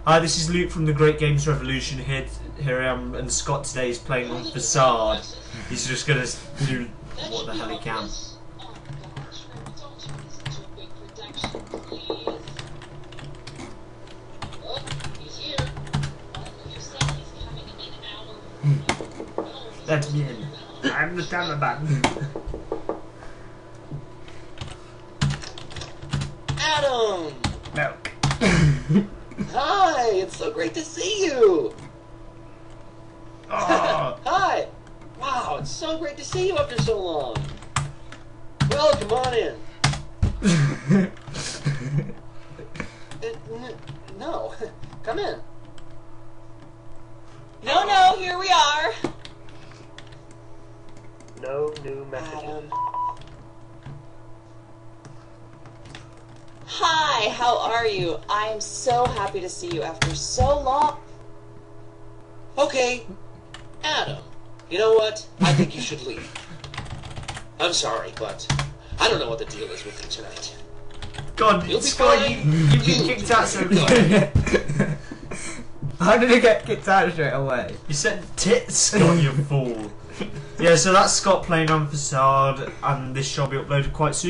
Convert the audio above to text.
Hi, this is Luke from the Great Games Revolution. Here I am, and Scott today is playing on Facade. He's just gonna do what the hell he can. Let me in. I'm the Taliban. Adam! Milk. Hi! It's so great to see you! Oh. Hi! Wow, it's so great to see you after so long! Well, come on in. No, come in. No, here we are. No new messages. Adam. Hi, how are you? I am so happy to see you after so long. Okay, Adam, you know what? I think you should leave. I'm sorry, but I don't know what the deal is with you tonight. God, You'll be Scott, fine. you've been kicked out so quick. How did he get kicked out straight away? You said tits, Scott, you fool. Yeah, so that's Scott playing on Facade, and this shall be uploaded quite soon.